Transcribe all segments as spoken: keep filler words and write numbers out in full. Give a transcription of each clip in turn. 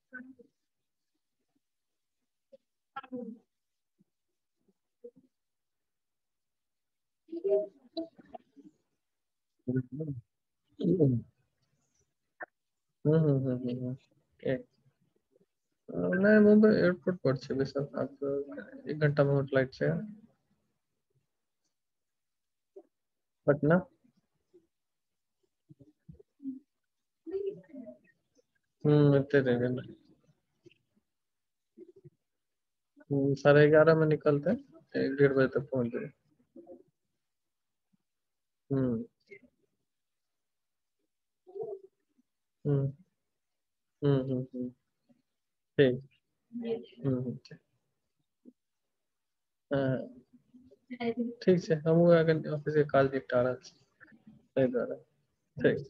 हम्म हम्म हम्म हम्म, एक नहीं मुंबई एयरपोर्ट पड़ছে বেশি आप एक घंटा में फ्लाइट से पटना हम्म इतने देंगे ना हम्म, साढ़े ग्यारह में निकलते हैं एक डेढ़ बजे तक पहुंच जाए हम्म हम्म हम्म हम्म हम्म, ठीक हम्म हम्म, ठीक हाँ, ठीक है हम वो अगर ऑफिस के काज निपटा रहा है द्वारा ठीक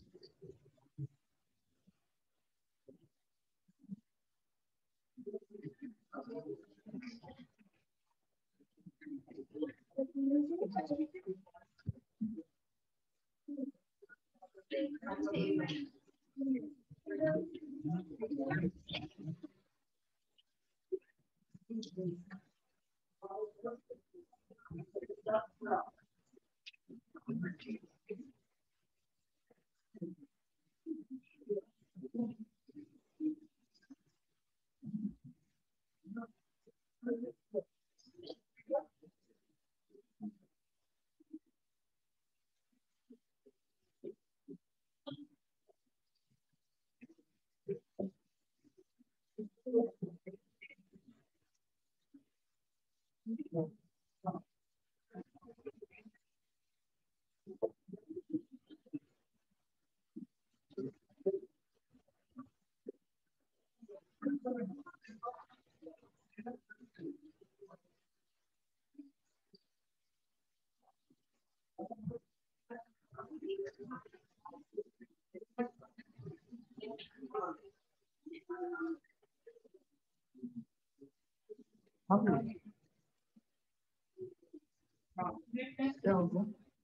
क्या होगा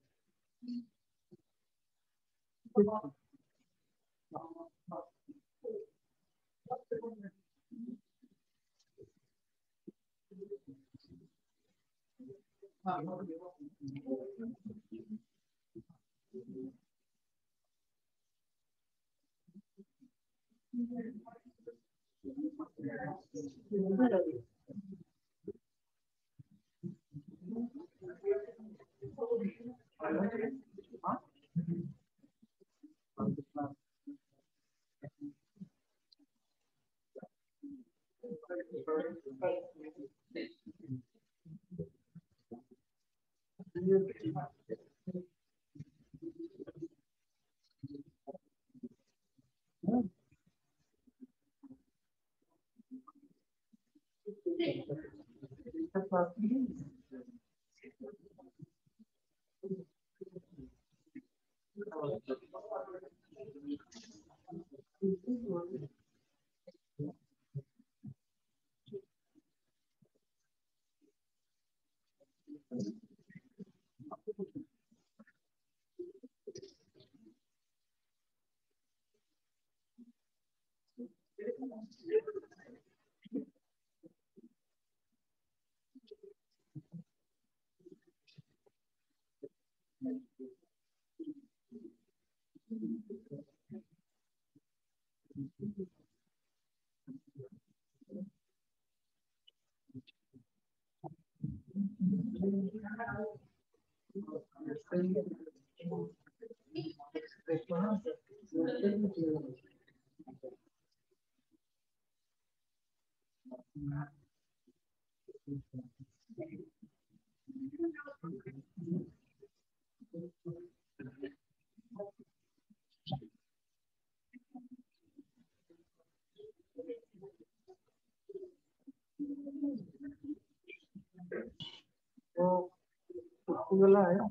वो कुछ वाला है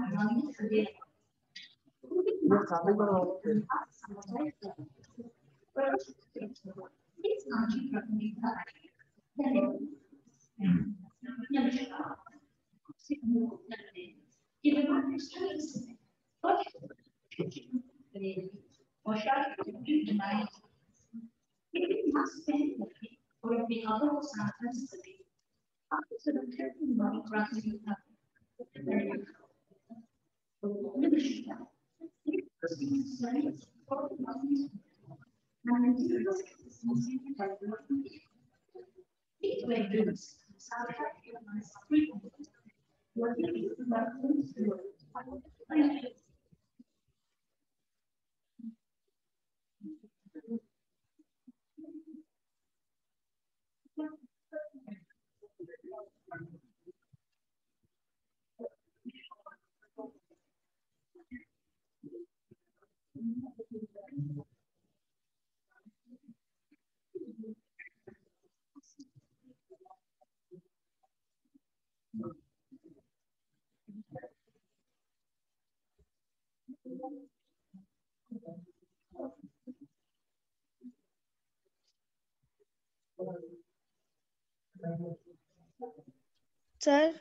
ये शादी करवाओ Sir,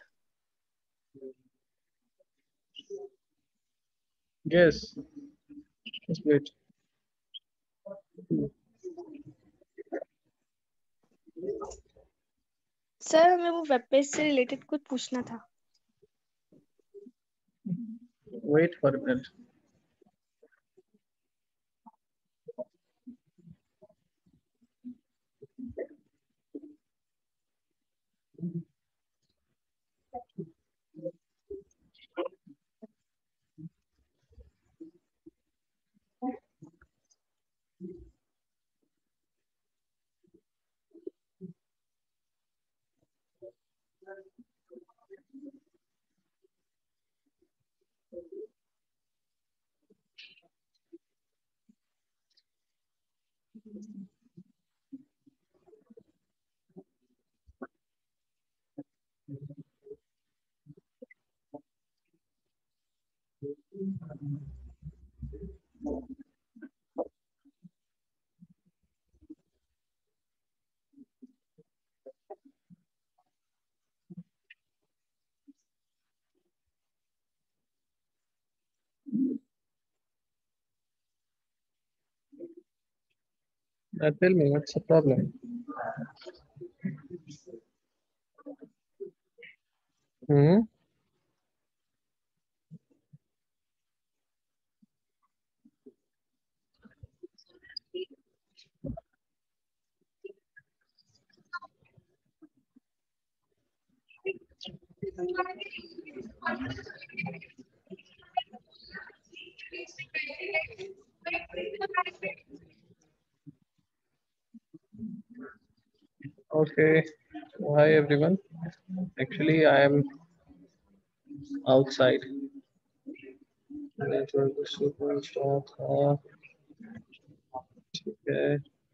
Yes. Just wait. Sir हमें वो वेब पेज से रिलेटेड कुछ पूछना था. Wait for a minute. Uh, tell me, what's the problem? Hmm. Okay. Hi everyone. Actually, I am outside. Network is super strong. Uh, okay.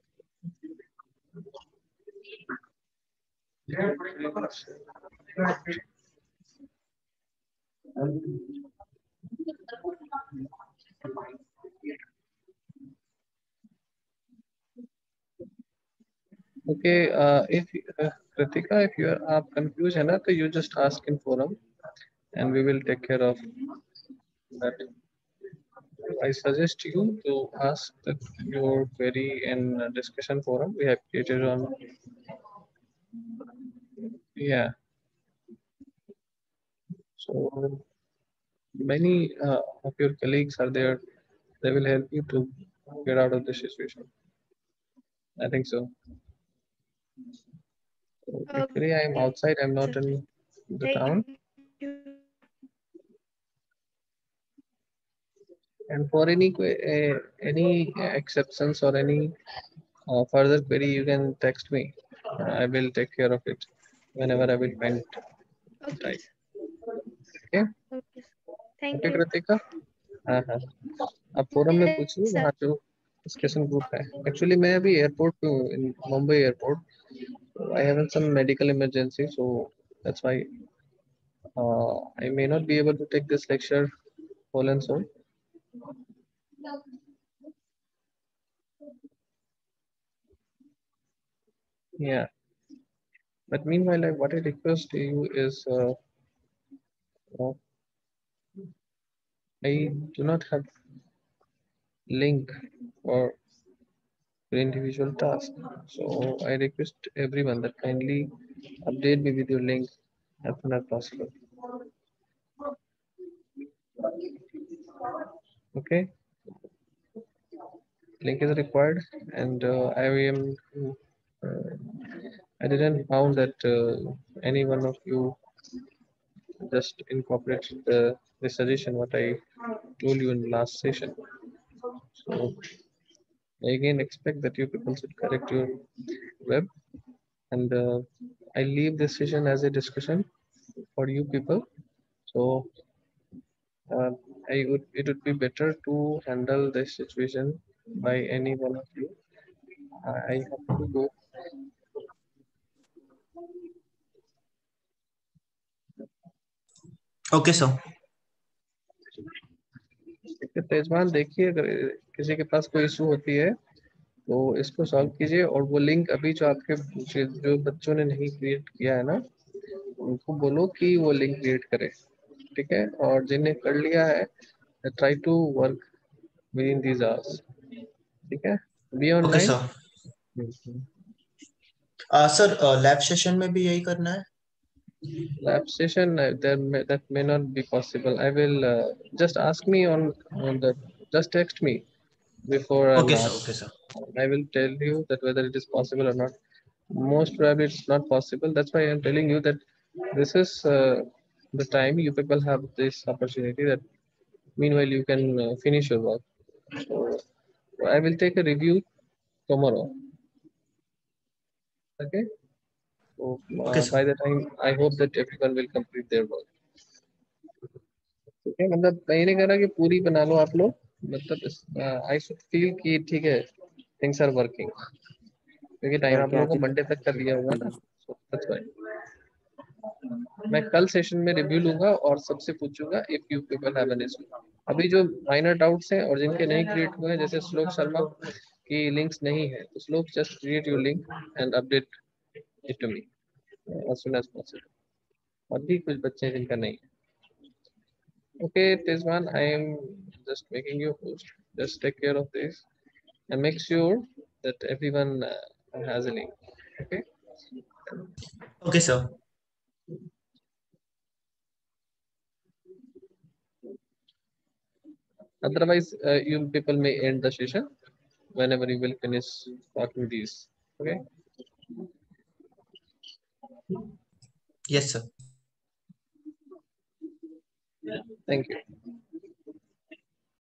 Okay. Uh, if uh, Kritika, if you are आप confused है ना, तो you just ask in forum, and we will take care of that. I suggest you to ask that your query in uh, discussion forum we have created on. Yeah. So many uh, of your colleagues are there. They will help you to get out of this situation. I think so. So actually, I am Okay, outside. I'm sir. not in the Thank town. you. And for any que- uh, any exceptions or any uh, further query, you can text me. I will take care of it whenever I will find Okay, time. sir. Okay. Okay, sir. Thank okay you. Kritika. हाँ हाँ. आप forum में Yes, पूछिए, sir. वहाँ जो discussion group है. Actually मैं अभी एयरपोर्ट पे हूँ, in Mumbai airport. I have some medical emergency, so that's why I may not be able to take this lecture whole and soul. Yeah. But meanwhile, I, what I request to you is, uh, uh, I do not have link for individual task. So I request everyone that kindly update me with your link as soon as possible. Okay, link is required, and uh, I am. Uh, I didn't found that uh, any one of you just incorporate the, the suggestion what I told you in last session. So I again expect that you people should correct your web, and uh, I leave this session as a discussion for you people. So uh, I would it would be better to handle this situation by any one of you. I I have to go. Okay sir. Tejwan देखिए, अगर किसी के पास कोई issue होती है तो इसको solve कीजिए, और वो लिंक अभी जो आपके जो बच्चों ने नहीं क्रिएट किया है ना, उनको बोलो कि वो लिंक क्रिएट करे, ठीक है। और जिन्हें कर लिया है, try to work within these hours, ठीक है। Be okay online. Sir. Sir lab session में भी यही करना है? Lab session, uh, that may, that may not be possible. I will uh, just ask me on on the just text me before an okay hour. Sir, okay sir. I will tell you that whether it is possible or not. Most probably it's not possible. That's why I'm telling you that this is uh, the time you people have this opportunity, that meanwhile you can uh, finish your work. So I will take a review tomorrow. Okay. So okay uh, sir. by the time, I hope that everyone will complete their work. ठीक है, मतलब मैं ये नहीं कह रहा कि पूरी बना लो आप लोग, मतलब आई शुड फील कि ठीक है, थिंग्स आर वर्किंग, क्योंकि टाइम क्या आप क्या लोगों को चीज? मंडे तक कर दिया हुआ ना। So that's why मैं कल सेशन में रिव्यू लूंगा और सबसे पूछूंगा if you people have an issue. अभी जो माइनर डाउट्स हैं और जिनके नहीं क्रिएट हुए हैं, जैसे श्लोक शर्मा की लिंक्स नहीं है, तो Shlok just create your link and update it to me as soon as possible. और भी कुछ बच्चे हैं जिनका नहीं है। Okay, Tezwan, I am just making you host. Just take care of this and make sure that everyone uh, has a link. Okay. Okay sir. Otherwise, uh, you people may end the session whenever you will finish talking these. Okay. Yes sir. Thank you.